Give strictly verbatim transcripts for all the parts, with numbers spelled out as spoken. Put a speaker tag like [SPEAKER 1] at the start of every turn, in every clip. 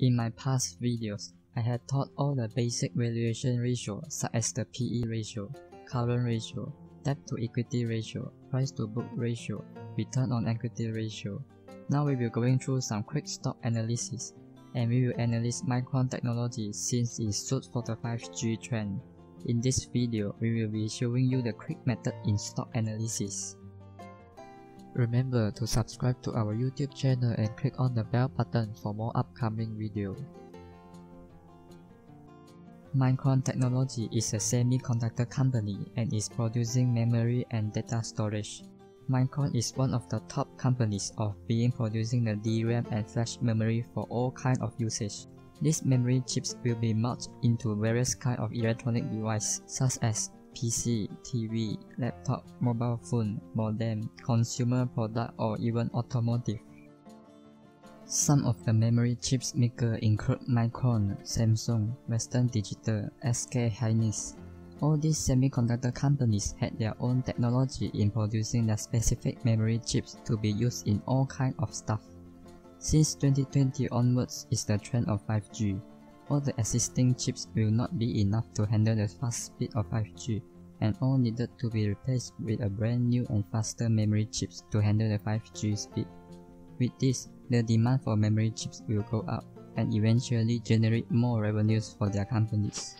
[SPEAKER 1] In my past videos, I had taught all the basic valuation ratios such as the P E ratio, current ratio, debt to equity ratio, price to book ratio, return on equity ratio. Now we will going through some quick stock analysis, and we will analyze Micron Technology since it suits for the five G trend. In this video, we will be showing you the quick method in stock analysis. Remember to subscribe to our YouTube channel and click on the bell button for more upcoming videos. Micron Technology is a semiconductor company and is producing memory and data storage. Micron is one of the top companies of being producing the D RAM and flash memory for all kinds of usage. These memory chips will be merged into various kinds of electronic devices such as P C, T V, laptop, mobile phone, modem, consumer product, or even automotive. Some of the memory chips makers include Micron, Samsung, Western Digital, S K Hynix. All these semiconductor companies had their own technology in producing the specific memory chips to be used in all kinds of stuff. Since twenty twenty onwards is the trend of five G. All the existing chips will not be enough to handle the fast speed of five G, and all needed to be replaced with a brand new and faster memory chips to handle the five G speed. With this, the demand for memory chips will go up and eventually generate more revenues for their companies.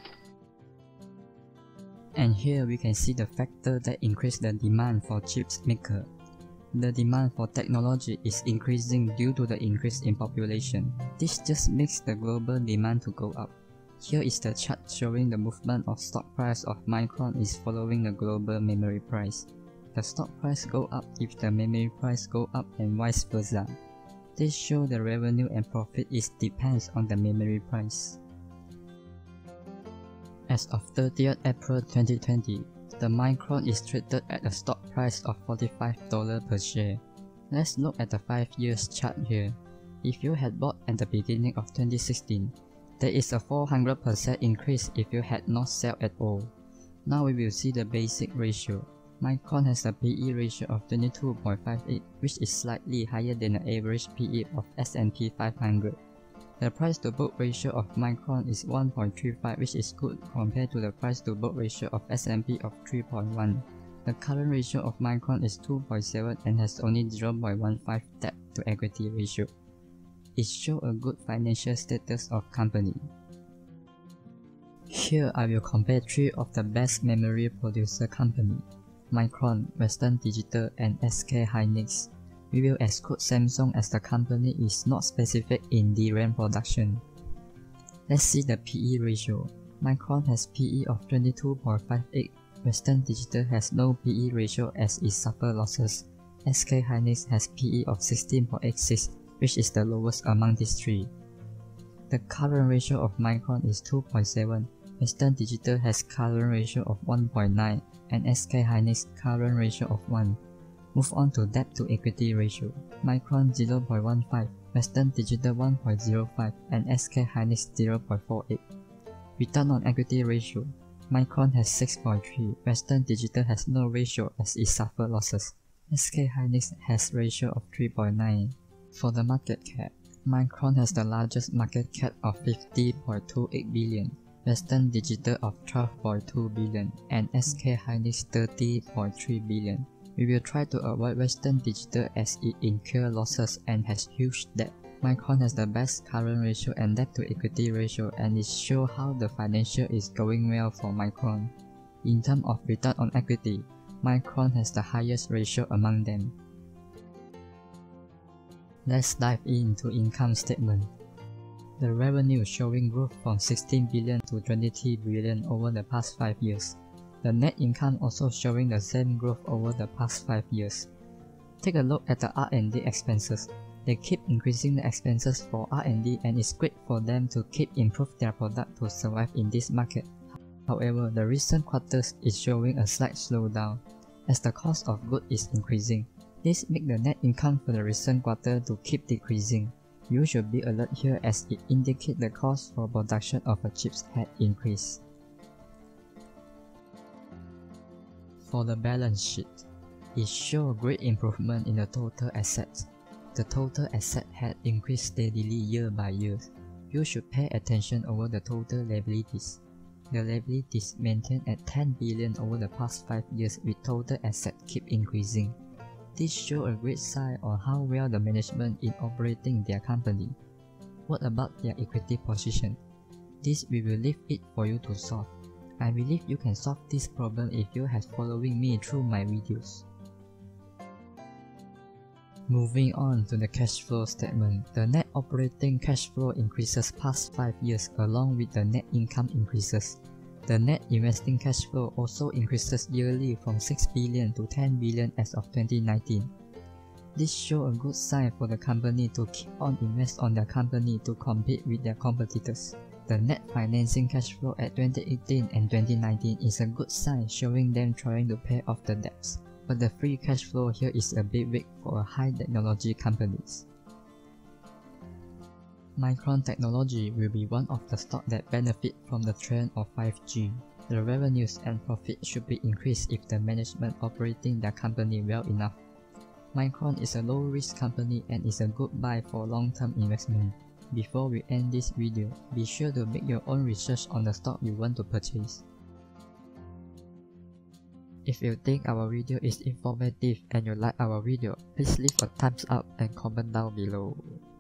[SPEAKER 1] And here we can see the factor that increase the demand for chips maker. The demand for technology is increasing due to the increase in population. This just makes the global demand to go up. Here is the chart showing the movement of stock price of Micron is following the global memory price. The stock price go up if the memory price go up and vice versa. This shows the revenue and profit is depends on the memory price. As of thirtieth April twenty twenty, the Micron is traded at a stock price of forty-five dollars per share. Let's look at the five years chart here. If you had bought at the beginning of twenty sixteen, there is a four hundred percent increase if you had not sold at all. Now we will see the basic ratio. Micron has a P E ratio of twenty-two point five eight, which is slightly higher than the average P E of S and P five hundred. The price to book ratio of Micron is one point three five, which is good compared to the price to book ratio of S and P of three point one. The current ratio of Micron is two point seven and has only zero point one five debt to equity ratio. It shows a good financial status of company. Here I will compare three of the best memory producer company: Micron, Western Digital, and S K Hynix. We will exclude Samsung as the company is not specific in D RAM production. Let's see the P E ratio. Micron has P E of twenty-two point five eight. Western Digital has no P E ratio as it suffers losses. S K Hynix has P E of sixteen point eight six, which is the lowest among these three. The current ratio of Micron is two point seven. Western Digital has current ratio of one point nine, and S K Hynix current ratio of one. Move on to debt to equity ratio. Micron zero point one five, Western Digital one point zero five, and S K Hynix zero point four eight. Return on equity ratio. Micron has six point three, Western Digital has no ratio as it suffers losses. S K Hynix has ratio of three point nine. For the market cap, Micron has the largest market cap of fifty point two eight billion, Western Digital of twelve point two billion, and S K Hynix thirty point three billion. We will try to avoid Western Digital as it incurs losses and has huge debt. Micron has the best current ratio and debt to equity ratio, and it shows how the financial is going well for Micron. In terms of return on equity, Micron has the highest ratio among them. Let's dive into income statement. The revenue showing growth from sixteen billion to twenty-three billion over the past five years. The net income also showing the same growth over the past five years. Take a look at the R and D expenses. They keep increasing the expenses for R and D, and it's great for them to keep improve their product to survive in this market. However, the recent quarters is showing a slight slowdown as the cost of goods is increasing. This makes the net income for the recent quarter to keep decreasing. You should be alert here as it indicates the cost for production of a chips had increased. For the balance sheet, it shows great improvement in the total assets. The total asset had increased steadily year by year. you should pay attention over the total liabilities. The liabilities maintained at ten billion over the past five years with total assets keep increasing. This shows a great sign on how well the management is operating their company. What about their equity position? This we will leave it for you to solve. I believe you can solve this problem if you have following me through my videos. Moving on to the cash flow statement, the net operating cash flow increases past five years along with the net income increases. The net investing cash flow also increases yearly from six billion to ten billion as of twenty nineteen. This shows a good sign for the company to keep on invest on their company to compete with their competitors. The net financing cash flow at twenty eighteen and twenty nineteen is a good sign showing them trying to pay off the debts. But the free cash flow here is a bit weak for high technology companies. Micron Technology will be one of the stocks that benefit from the trend of five G. The revenues and profit should be increased if the management operating their company well enough. Micron is a low-risk company and is a good buy for long-term investment. Before we end this video, be sure to make your own research on the stock you want to purchase. If you think our video is informative and you like our video, please leave a thumbs up and comment down below.